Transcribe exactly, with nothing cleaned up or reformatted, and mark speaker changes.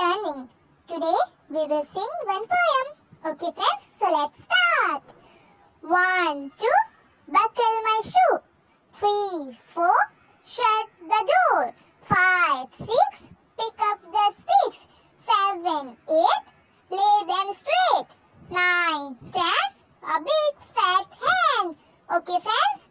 Speaker 1: learning. Today we will sing one poem. Okay friends, so let's start. One, two, buckle my shoe. Three, four, shut the door. Five, six, pick up the sticks. Seven, eight, lay them straight. Nine, ten, a big fat hen. Okay friends,